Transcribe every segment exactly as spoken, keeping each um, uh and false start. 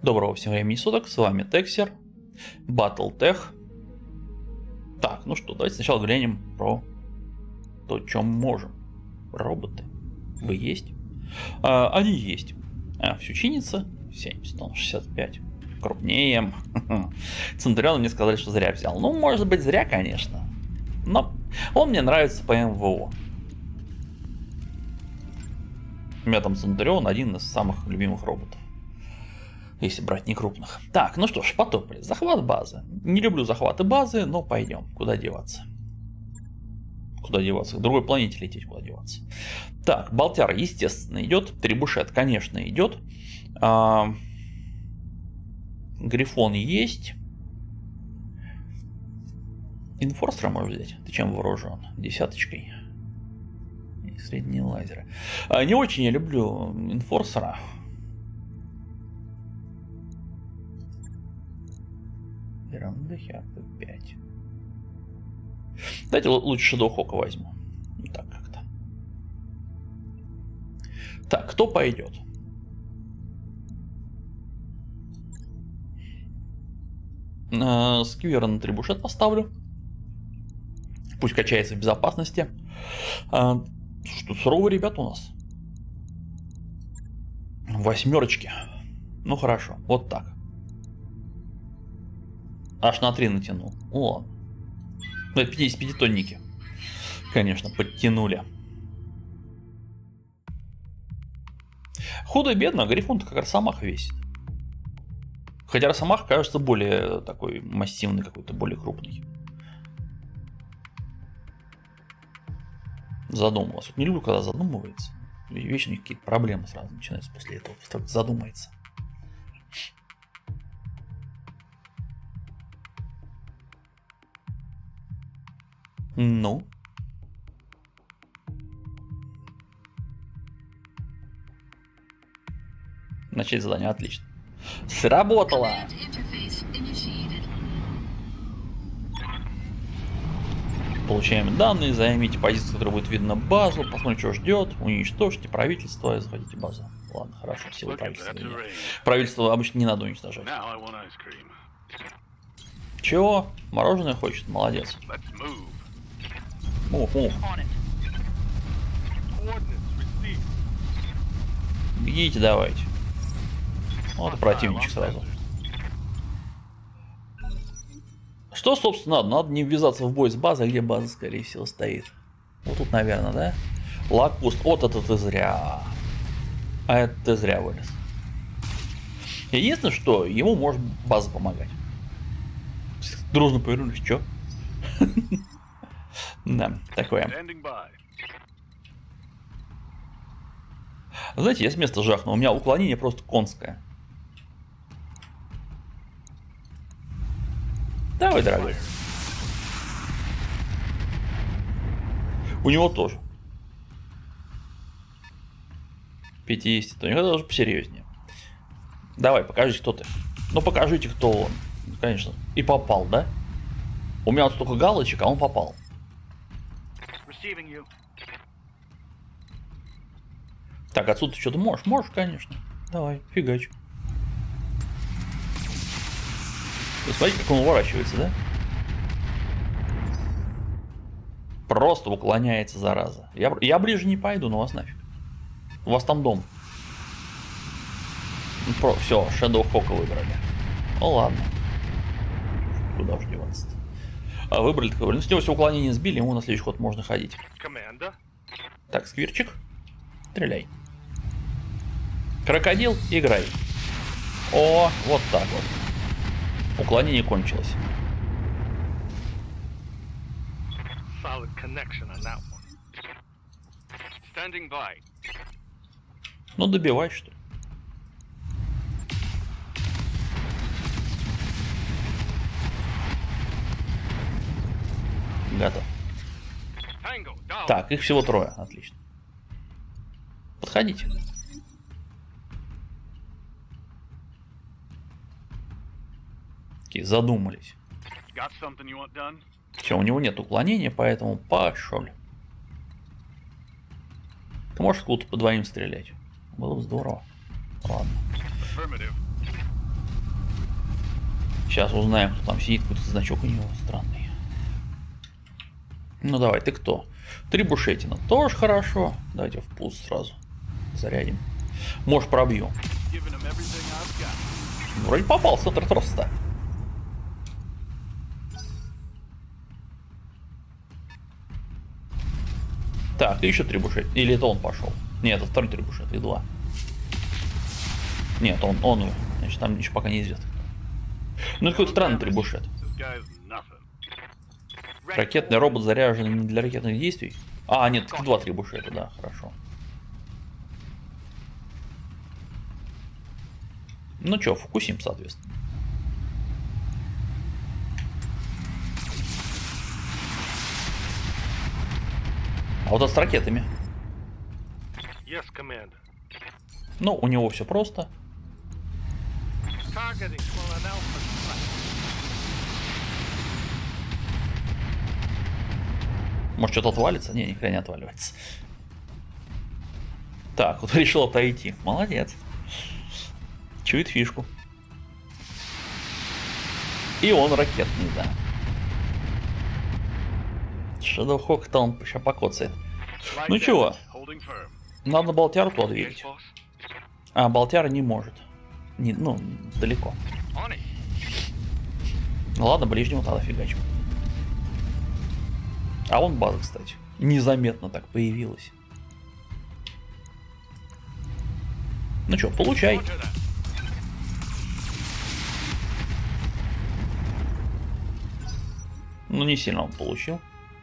Доброго всем времени суток, с вами Тексер, Battletech. Так, ну что, давайте сначала глянем про то, чем можем. Роботы. Вы есть? А, они есть. А, все чинится. семьдесят тонн, шестьдесят пять. Крупнее. Центурион мне сказали, что зря взял. Ну, может быть, зря, конечно. Но он мне нравится по эм вэ о. У меня там Центурион один из самых любимых роботов. Если брать не крупных. Так, ну что ж, потопали. Захват базы. Не люблю захваты базы, но пойдем. Куда деваться? Куда деваться? К другой планете лететь, куда деваться? Так, Болтяр, естественно, идет. Трибушет, конечно, идет. А... Грифон есть. Инфорстера можешь взять. Ты чем вооружен? Десяточкой. И средние лазеры. А, не очень я люблю инфорсера. Ерунда, пять. Давайте лучше Shadow Hawk возьму. Ну, так как-то. Так, кто пойдет? Э, Сквера на трибушет поставлю. Пусть качается в безопасности. А, что, суровые ребята у нас. Восьмерочки. Ну хорошо, вот так. Аж на три натянул. О, ну, это пятидесятипятитонники. Конечно, подтянули. Худо-бедно, Грифон-то как Росомаха весит. Хотя Росомаха кажется более такой массивный, какой-то более крупный. Задумалась. Вот не люблю, когда задумывается. Вечно какие-то проблемы сразу начинаются после этого. Так задумается. Ну. Начать задание, отлично. Сработало! Получаем данные, займите позицию, которая будет видно базу, посмотрим, что ждет, уничтожьте правительство и захватите базу. Ладно, хорошо, силы правительства. Правительство обычно не надо уничтожать. Чего? Мороженое хочет? Молодец. Мув, мув. Бегите, давайте. Вот противничек сразу. Что, собственно, надо? Надо не ввязаться в бой с базой, где база, скорее всего, стоит. Вот тут, наверное, да? Лакпуст. Вот это ты зря. А это ты зря вылез. Единственное, что ему может база помогать. Дружно повернулись, чё? Да, такое. Знаете, я с места жахнул. У меня уклонение просто конское. Давай, дорогой. У него тоже. пятьдесят. То у него даже посерьезнее. Давай, покажите, кто ты. Ну, покажите, кто он. Конечно. И попал, да? У меня вот столько галочек, а он попал. Так, отсюда что-то можешь? Можешь, конечно. Давай, фигач. Вы смотрите, как он уворачивается, да? Просто уклоняется, зараза. Я, я ближе не пойду, но вас нафиг. У вас там дом. Про, все, Shadow Hawk выбрали. Ну ладно. Куда уж деваться-то? А, выбрали такое. Ну, с него все уклонение сбили, ему на следующий ход можно ходить. Команда. Так, Сквирчик. Стреляй. Крокодил, играй. О, вот так вот. Уклонение кончилось. Ну, добивай, что ли. Готов. Так, их всего трое. Отлично. Подходите. Такие задумались. Все, у него нет уклонения, поэтому пошел. Ты можешь откуда-то по двоим стрелять? Было бы здорово. Ладно. Сейчас узнаем, кто там сидит, какой-то значок у него странный. Ну давай, ты кто? Трибушетина. Тоже хорошо. Давайте в пуст сразу. Зарядим. Может, пробью. Вроде попал в центр троста. Так, и еще трибушет. Или это он пошел? Нет, это второй трибушет, и два. Нет, он, он. Значит, там еще пока неизвестно. Ну, это какой-то странный трибушет. Ракетный робот заряжен не для ракетных действий. А, нет, два трибушета, да, хорошо. Ну что, фокусим, соответственно. А вот это с ракетами. Yes, Commander. Ну, у него все просто. Может, что-то отвалится? Не, ни хрена не отваливается. Так, вот решил отойти. Молодец. Чует фишку. И он ракетный, да. Shadow Hawk-то он сейчас покоцает. Ну чего? Надо Болтяру туда двигать. А, Болтяра не может. Не, ну, далеко. Ну ладно, ближнего тогда фигачим. А вон база, кстати. Незаметно так появилась. Ну что, получай. Ну не сильно он получил.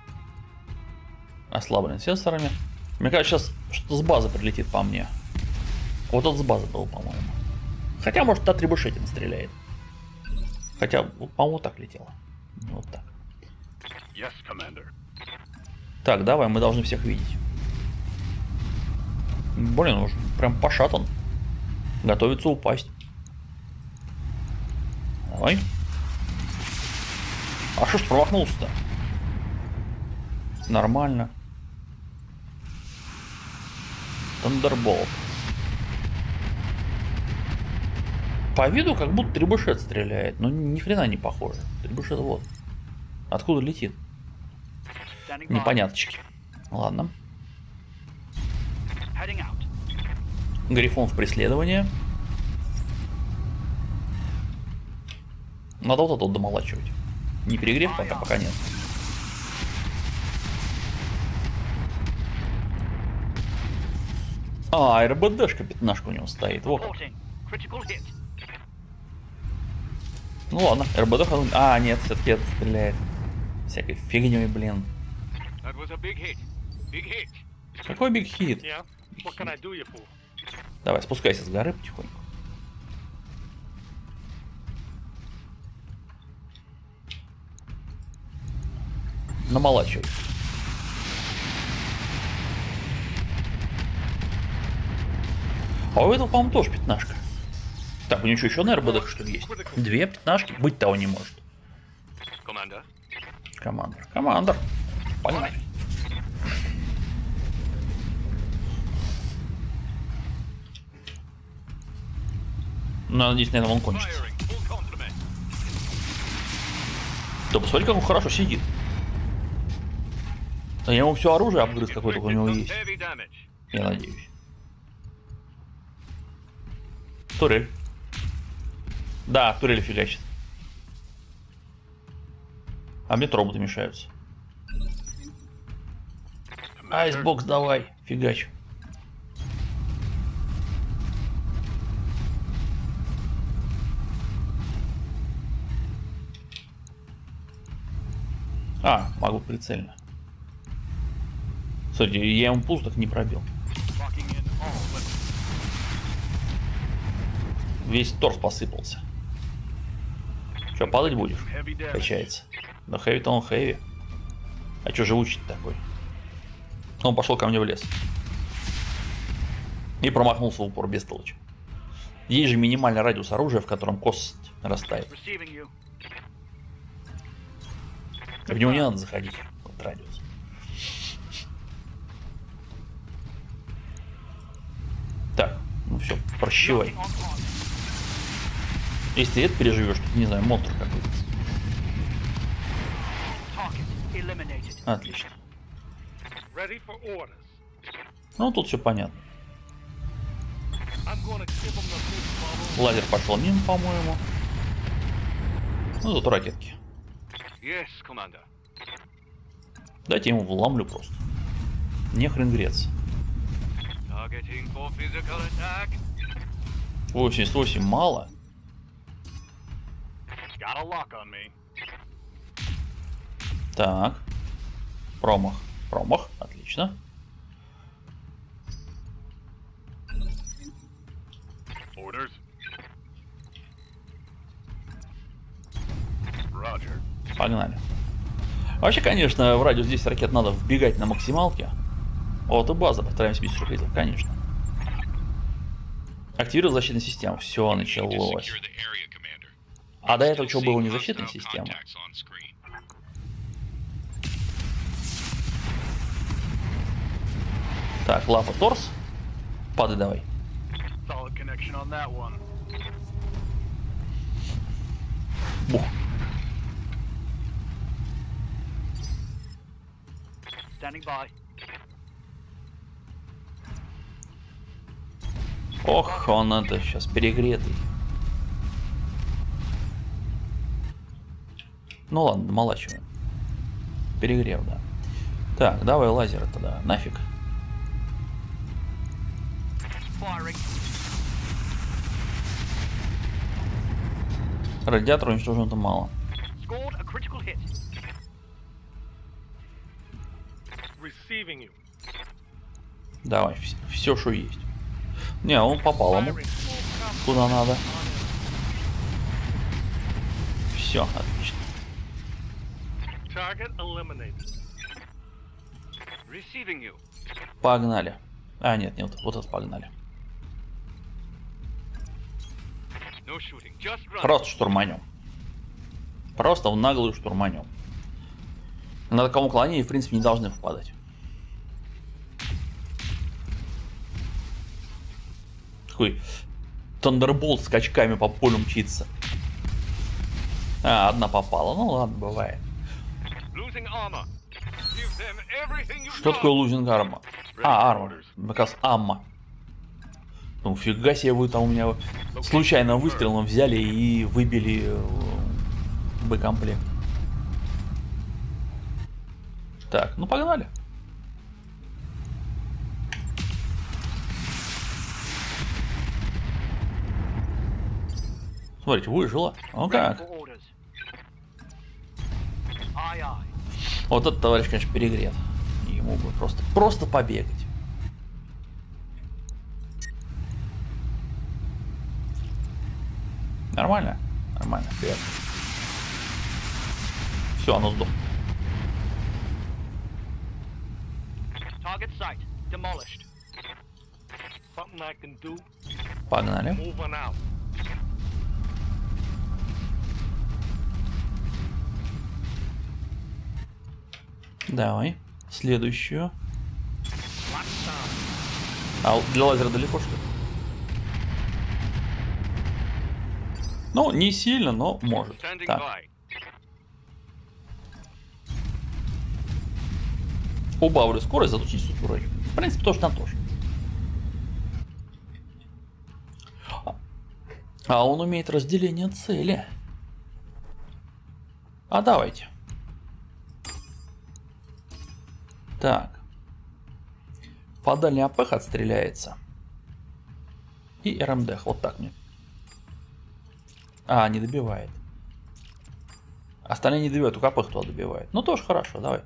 Ослаблен сенсорами. Мне кажется, сейчас что-то с базы прилетит по мне. Вот это с базы был, по-моему. Хотя, может, та трибушетина стреляет. Хотя, по-моему, так летело. Вот так. Yes, Commander. Так, давай, мы должны всех видеть. Блин, уж прям пошатан. Готовится упасть. Давай. А что ж промахнулся-то? Нормально. Тандерболт. По виду как будто трибушет стреляет, но ни хрена не похоже. Трибушет вот. Откуда летит? Непоняточки. Ладно. Грифон в преследовании. Надо вот это вот домолачивать. Не перегрев пока, пока нет. А, РБДшка пятнашка у него стоит. Вот. Ну ладно, РБД. А, нет, все-таки это стреляет. Всякой фигней, блин. Какой биг хит? Давай, спускайся с горы потихоньку. Намолачивай. А у этого, по-моему, тоже пятнашка. Так, у него что, еще на РБД что ли есть? Две пятнашки? Быть того не может. Командор. Командор. Командор. Погнали. Ну, надеюсь, на этом он кончится. Да посмотри, как он хорошо сидит. Да я ему все оружие обгрыз, какое-то у него есть. Я надеюсь. Турель. Да, турель фигачит. А мне роботы мешаются. Айсбокс давай, фигач. А, могу прицельно. Смотрите, я ему пустых не пробил. Весь торс посыпался. Че, падать будешь? Качается. Да хэви-то он хэви. А че живучий такой? Он пошел ко мне в лес. И промахнулся в упор без толочи. Есть же минимальный радиус оружия, в котором кость растает. В него не надо заходить. Вот радиус. Так, ну все, прощевай. Если ты это переживешь, то, не знаю, монстр какой-то. Отлично. Ready for orders. Ну, тут все понятно. I'm gonna give them the big bubble. Лазер пошел мимо, по-моему. Ну, зато ракетки. Yes, Commander. Дайте ему вломлю просто. Не хрен греться. Targeting for physical attack. восемьдесят восемь мало. Got a lock on me. Так. Промах. Промах. Отлично. Orders. Roger. Погнали. Вообще, конечно, в радиус десять ракет надо вбегать на максималке. Вот и база, постараемся без сюрпризов, конечно. Активировать защитную систему. Все началось. А до этого что было, не защитная система? Так, лапа, торс. Падай давай. Solid connection on that one. Бух. Standing by. Ох, он это сейчас перегретый. Ну ладно, домолачиваем. Перегрев, да. Так, давай лазер тогда, нафиг. Радиатор уничтожен-то мало. Давай, все, что есть. Не, он попал ему. Куда надо. Все, отлично. Погнали. А, нет, нет, вот это погнали. Просто штурманем. Просто в наглую штурманем. На таком уклонении, в принципе, не должны попадать. Такой Thunderbolt с скачками по полю мчится. А, одна попала. Ну ладно, бывает. Что такое losing armor? А, армор. Как раз амма. Ну, фига себе, вы там у меня случайно выстрелом взяли и выбили боекомплект. Так, ну погнали. Смотрите, выжила. Ну как? Вот этот товарищ, конечно, перегрет. Ему бы просто, просто побегать. Нормально? Нормально, вперед. Все, оно сдохло. Погнали. Давай. Следующую. А для лазера далеко, что ли? Ну, не сильно, но может. Так. Убавлю скорость, зато чистую скорость. В принципе, тоже на то же. А он умеет разделение цели. А давайте. Так. По дальней АПХ отстреляется. И РМД. Вот так мне. А, не добивает. Остальные не добивают, только АПХ туда добивает. Ну тоже хорошо, давай.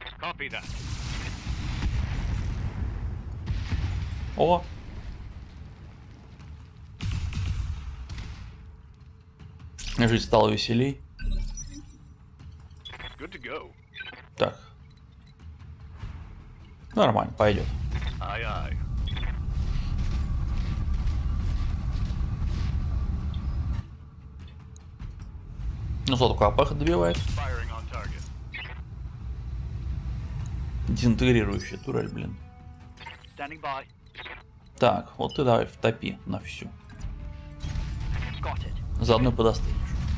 О! Жизнь стала веселей. Так. Нормально, пойдет. Ну что, только АПХ добивает. Дезинтегрирующая турель, блин. Так, вот ты давай втопи на всю. Заодно и подостынешь.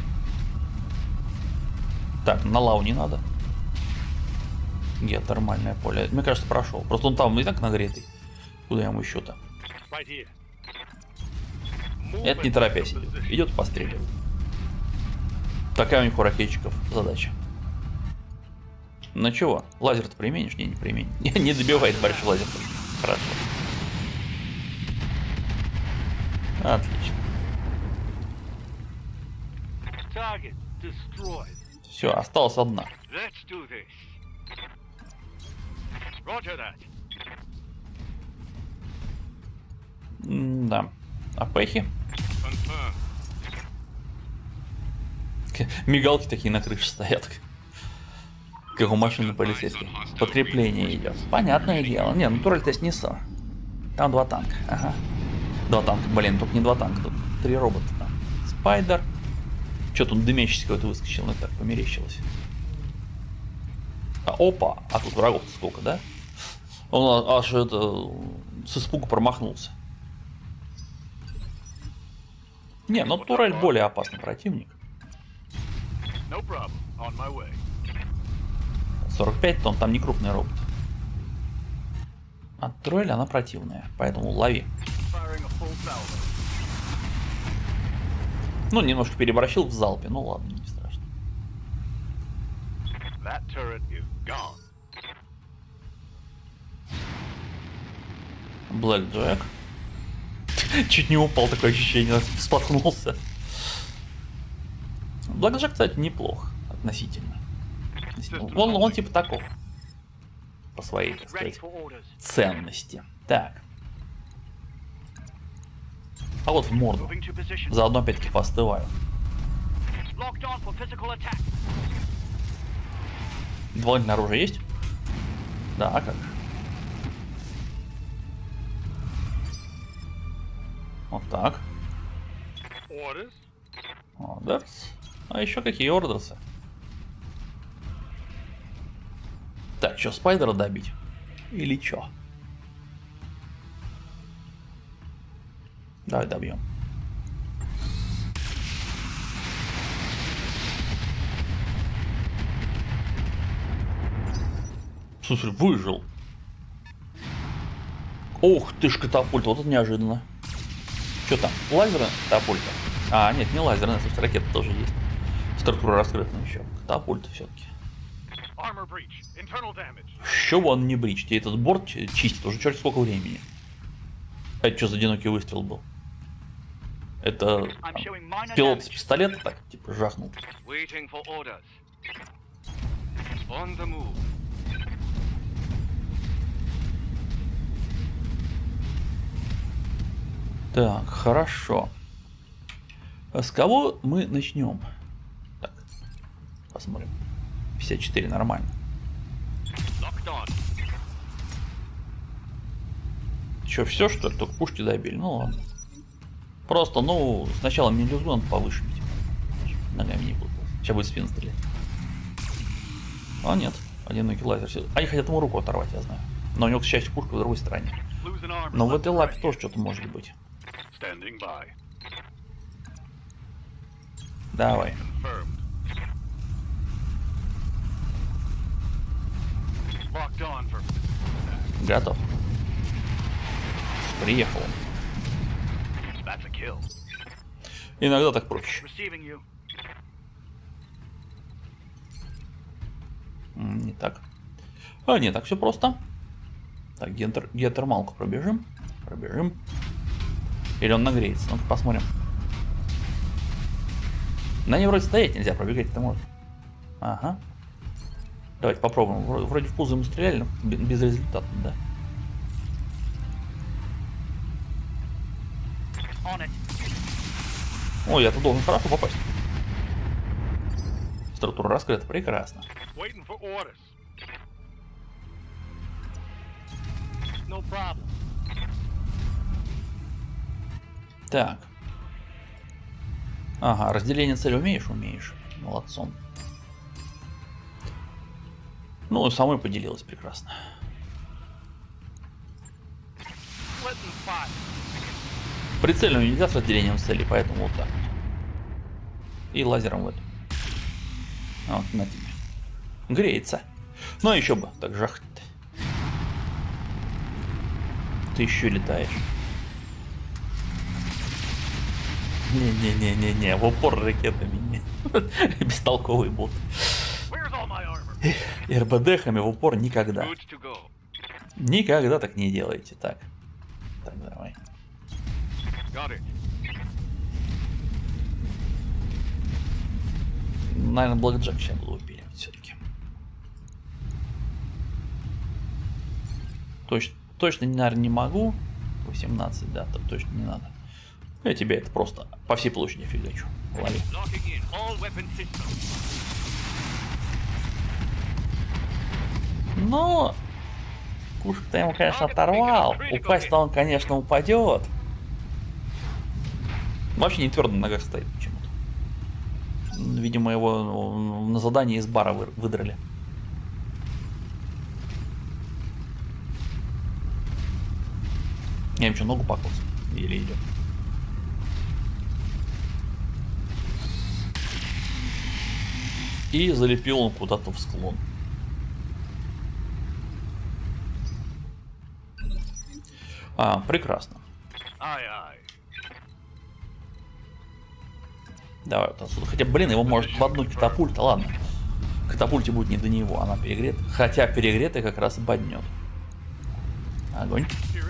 Так, на лаву не надо. Геотермальное поле. Мне кажется, прошел. Просто он там и так нагретый. Куда ему еще-то? Right here. Это не торопясь идет. Идет и постреливает. Такая у них у ракетчиков задача. Ну чего, лазер-то применишь? Не, не применишь. Не, не добивает большой лазер. Хорошо. Отлично. Target destroyed. Все, осталась одна. Let's do this. Roger that. М, Да. А пехи? Confirm. Мигалки такие на крыше стоят. Как у машины полицейских. Подкрепление идет. Понятное дело. Не, ну турель-то снесу. Там два танка. Ага. Два танка. Блин, тут не два танка, тут три робота там. Спайдер. Что тут дымящийся какой-то выскочил, ну так померещилось. А, опа, а тут врагов-то сколько, да? Он аж это с испугу промахнулся. Не, ну турель более опасный противник. No problem. On my way. сорок пять тонн, там не крупный робот. А турель она противная, поэтому лови. Firing a full salvo. Ну, немножко переборщил в залпе, ну ладно, не страшно. That turret is gone. Блэк Джек. Чуть не упал, такое ощущение, споткнулся. Блэк Джек, кстати, неплох относительно. Он, он типа таков. По своей, так Ready сказать, for orders. ценности. Так. А вот в морду. Moving to position. Заодно опять-таки поостываю. Locked on for physical attack. Дополнительное оружие есть? Да, а как? Вот так. Orders. Ордерс. А еще какие ордерсы? Так, что, спайдера добить? Или что? Давай добьем. Слушай, выжил. Ух ты ж, катапульта, вот это неожиданно. Что там? Лазерная катапульта? А, нет, не лазерная, слушай, ракета тоже есть. Структура раскрыта еще. Катапульта все-таки. Armor breach. Internal damage. Еще бы он не бричь, тебе этот борт чистит уже черт сколько времени. А это что за одинокий выстрел был? Это там, пилот с пистолета так, типа, жахнул. Waiting for orders. On the move. Так, хорошо. А с кого мы начнем? Так, посмотрим. пятьдесят четыре, нормально. Locked on. Че, все что ли? Только пушки добили? Ну ладно. Просто, ну, сначала мелюзгу надо повыше бить. Ногами не буду. Сейчас будет спин стрелять. А нет, одинокий лазер. Они хотят ему руку оторвать, я знаю. Но у него, к счастью, пушка в другой стороне. Losing armor. Но в left этой and лапе right. тоже что-то может быть. Standing by. Давай. Confirmed. Locked on for. Готов. Приехал. That's a kill. Иногда так проще. Receiving you. М, Не так. А, не так все просто. Так, геотер... геотермалку пробежим. Пробежим. Или он нагреется? Ну-ка посмотрим. На ней вроде стоять нельзя, пробегать это может. Ага. Давайте попробуем. Вроде, вроде в пузо ему стреляли, но б- безрезультатно, да? On it. Ой, я-то должен хорошо попасть. Структура раскрыта, прекрасно. Waiting for orders. No problem. Так. Ага, разделение цели умеешь? Умеешь. Молодцом. Ну, самой поделилась прекрасно. Splitting fire. Прицельно нельзя с разделением целей, поэтому вот так. И лазером в эту. Вот, на тебе. Греется. Ну, а еще бы, так жахать-то. Ты еще летаешь. Не-не-не-не-не, в упор ракетами. Не. Бестолковый бот. РБДхами в упор никогда. Никогда так не делайте. Так. Так, давай. Наверное, блэкджек сейчас буду упиливать все-таки. Точно, точно, наверное, не могу. восемнадцать, да, то точно не надо. Я тебе это просто по всей площади фигачу. Лови. Но пушку-то ему, конечно, оторвал. Упасть-то он, конечно, упадет. Вообще не твердо на ногах стоит почему-то. Видимо, его на задании из бара выдрали. Я им что, ногу покоцал? Или идет? И залепил он куда-то в склон. А, прекрасно. Давай вот отсюда. Хотя, блин, его может в одну катапульта. Ладно. Катапульте будет не до него, она перегрета. Хотя перегретая как раз боднет. Огонь.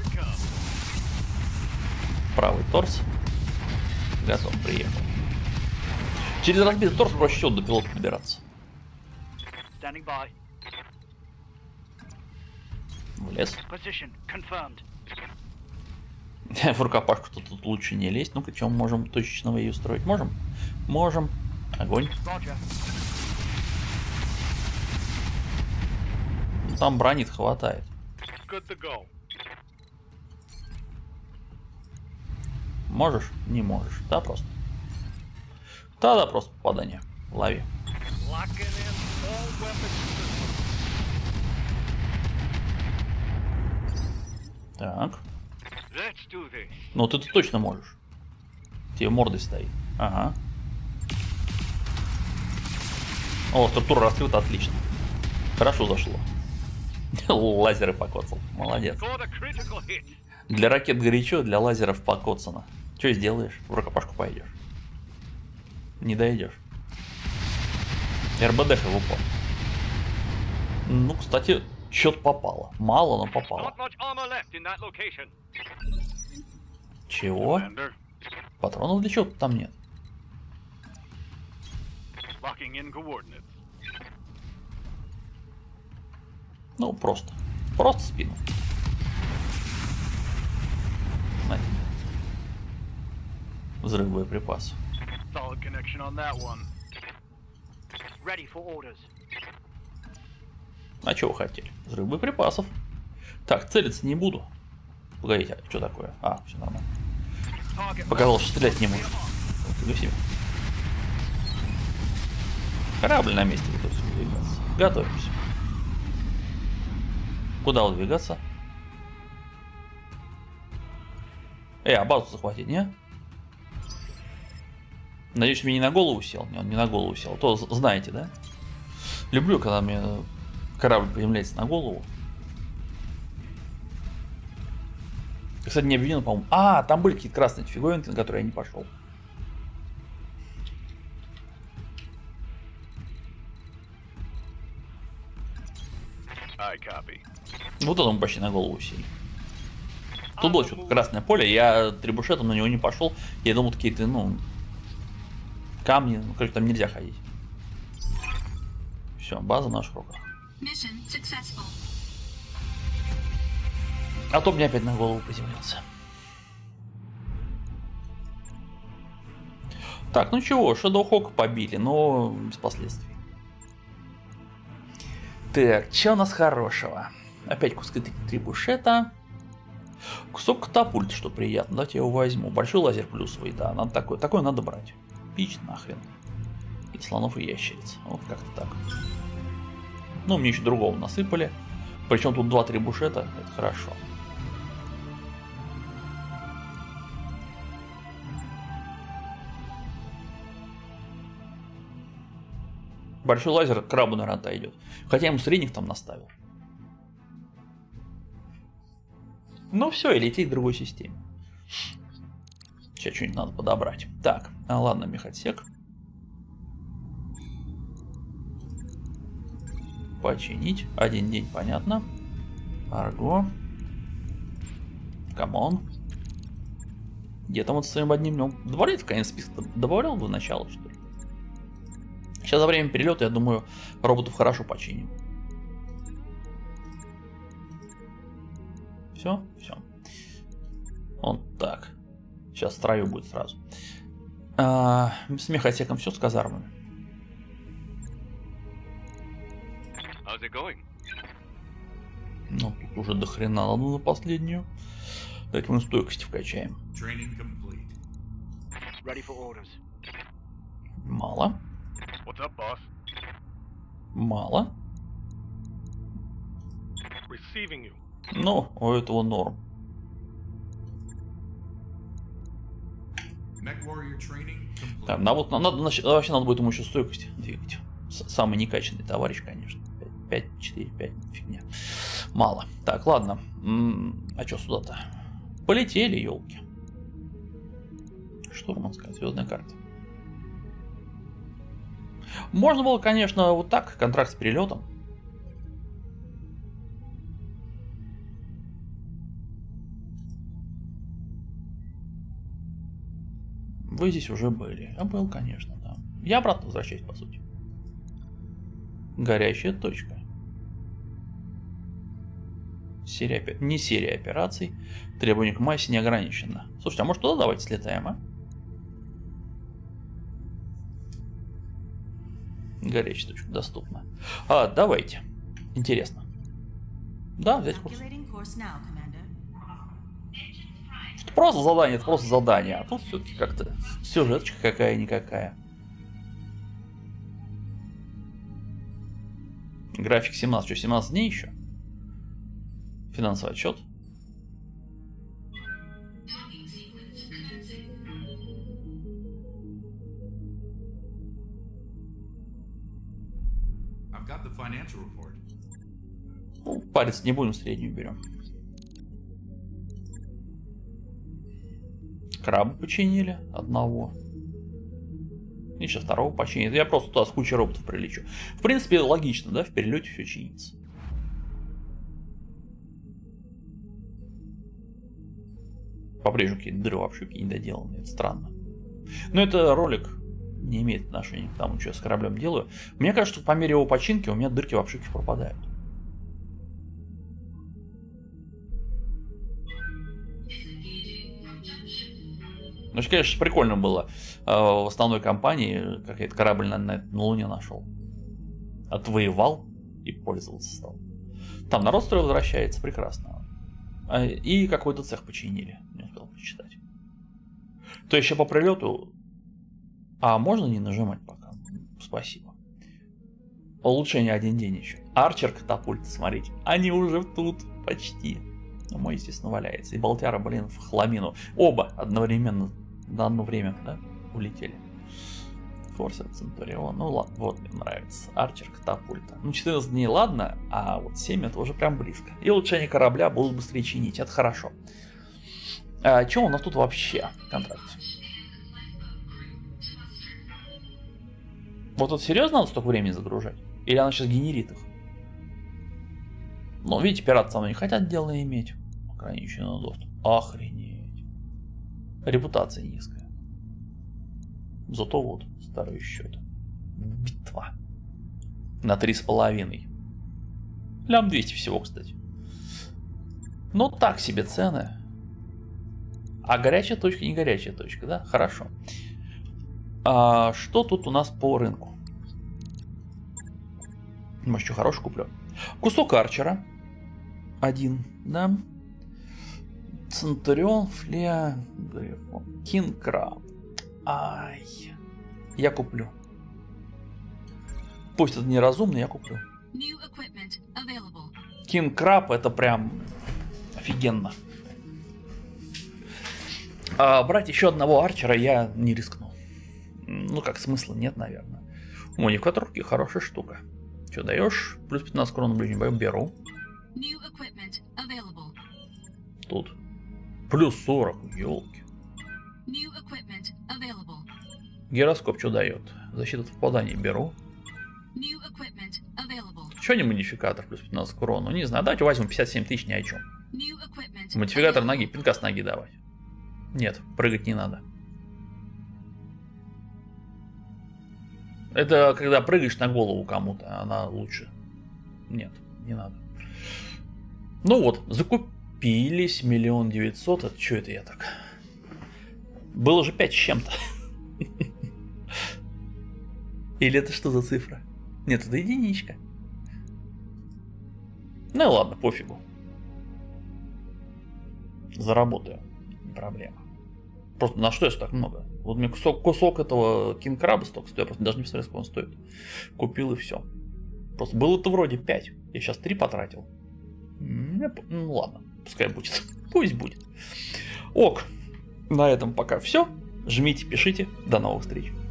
Правый торс. Готов, приехал. Через разбитый торс проще всего до пилота добираться. Влез. В рукопашку-то тут лучше не лезть. Ну-ка, чем можем точечного ее строить? Можем? Можем. Огонь. Ну, там бронит хватает. Можешь? Не можешь. Да, просто. Да-да, просто попадание. Лови. Так. Ну ты-то точно можешь. Тебе мордой стоит. Ага. О, структура раскрыта, отлично. Хорошо зашло. Лазеры покоцал. Молодец. Для ракет горячо, для лазеров покоцано. Что сделаешь? В рукопашку пойдешь. Не дойдешь. РБД в упор. Ну, кстати, что-то попало. Мало, но попало. Чего? Патронов для чего-то там нет. Ну, просто. Просто спину. На тебе. Взрыв боеприпасов. А что вы хотели? Взрыв боеприпасов. Так, целиться не буду. Погодите, а что такое? А, все нормально. Показалось, что стрелять не может. Вот, себе. Корабль на месте готовится выдвигаться. Готовимся. Куда выдвигаться? Эй, а базу захватить, не? Надеюсь, мне не на голову сел. Не, он не на голову сел. То знаете, да? Люблю, когда мне корабль приземляется на голову. Кстати, не обвинен, по-моему. А, там были какие-то красные фиговинки, на которые я не пошел. Вот это мы почти на голову сели. Тут было что-то красное поле, я трибушетом на него не пошел. Я думал, какие-то, ну, камни, ну, короче, там нельзя ходить. Все, база в наших руках. А то мне опять на голову приземлился. Так, ну чего, Shadow Hawk побили, но без последствий. Так, что у нас хорошего? Опять куски трибушета. Кусок катапульт, что приятно. Давайте я его возьму. Большой лазер плюсовый, да, надо такой. Такой надо брать. Пич нахрен. И слонов и ящериц. Вот как-то так. Ну, мне еще другого насыпали. Причем тут два трибушета. Это хорошо. Большой лазер к крабу, наверное, отойдет. Хотя ему средних там наставил. Ну все, и лететь к другой системе. Сейчас что-нибудь надо подобрать. Так, а ладно, мехотсек. Починить. Один день, понятно. Арго. Камон. Где там вот с своим одним днем? Добавляет в конец списка? Добавлял до начала, что ли? Сейчас за время перелета, я думаю, роботов хорошо починим. Все, все. Вот так. Сейчас в строю будет сразу. А, с мехотеком все, с казармами. Ну, тут уже до хрена надо на последнюю. Давайте мы стойкость вкачаем. Мало. Up, Мало. Ну, у этого норм. Так, на вот надо, вообще надо будет ему еще стойкость двигать. Самый некачественный товарищ, конечно. пять, четыре, пять, фигня. Мало. Так, ладно. М-м, а что сюда-то? Полетели, елки. Штурманская звездная карта. Можно было, конечно, вот так, контракт с перелетом. Вы здесь уже были. Я был, конечно, да. Я обратно возвращаюсь, по сути. Горящая точка. Серия, не серия операций. Требование к массе не ограничено. Слушайте, а может туда давайте слетаем, а? Горячая точка доступна. А, давайте. Интересно. Да, взять курс. Это просто задание, это просто задание. А тут все-таки как-то сюжеточка какая-никакая. График семнадцать. Что, семнадцать дней еще? Финансовый отчет. Ну, париться не будем, среднюю берем. Краба починили одного. И сейчас второго починит. Я просто туда с кучей роботов прилечу. В принципе, логично, да? В перелете все чинится. По-прежнему какие-то дыры вообще какие недоделанные. Это странно. Но это ролик не имеет отношения к тому, что я с кораблем делаю. Мне кажется, что по мере его починки у меня дырки в обшивке пропадают. Значит, конечно, прикольно было. В основной кампании какой-то корабль на, на, на Луне нашел. Отвоевал и пользоваться стал. Там народ строй возвращается, прекрасно. И какой-то цех починили. Не успел прочитать. То еще по прилету. А можно не нажимать пока? Спасибо. Улучшение один день еще. Арчер, катапульт, смотрите. Они уже тут почти. Но мой, естественно, валяется. И болтяра, блин, в хламину. Оба одновременно на одно время, да, улетели. Форсер, Центурион. Ну ладно, вот мне нравится. Арчер, катапульта. Ну, четырнадцать дней, ладно, а вот семь это уже прям близко. И улучшение корабля будут быстрее чинить. Это хорошо. А что у нас тут вообще в контракте? Вот тут серьезно надо столько времени загружать? Или она сейчас генерит их? Ну, видите, пираты со мной не хотят дело иметь. Ограниченный доступ. Охренеть. Репутация низкая. Зато вот, старый счет. Битва. На три с половиной. Лям двести всего, кстати. Ну, так себе цены. А горячая точка, не горячая точка, да? Хорошо. А что тут у нас по рынку? Может, что хорошее куплю? Кусок арчера. Один, да. Центурион, Флеа, Грифон, Кинг Краб. Ай. Я куплю. Пусть это неразумно, я куплю. Кинг Краб это прям офигенно. А брать еще одного арчера я не рискну. Ну как, смысла нет, наверное. Модификатор руки хорошая штука. Что даешь? Плюс пятнадцать крон на ближнем бою беру. Тут. Плюс сорок, елки. Гироскоп что дает? Защита от попаданий беру. Еще не модификатор, плюс пятнадцать к урону. Не знаю, давайте возьмем пятьдесят семь тысяч ни о чем. Модификатор ноги, пинка с ноги давать. Нет, прыгать не надо. Это когда прыгаешь на голову кому-то, она лучше. Нет, не надо. Ну вот, закупились, миллион девятьсот. Это что это я так? Было же пять с чем-то. Или это что за цифра? Нет, это единичка. Ну ладно, пофигу. Заработаю. Не проблема. Просто на что я так много? Вот мне кусок, кусок этого кинг-краба столько стоит. Я просто даже не представляю, сколько он стоит. Купил и все. Просто было-то вроде пять. Я сейчас три потратил. Ну ладно, пускай будет. Пусть будет. Ок. На этом пока все. Жмите, пишите. До новых встреч.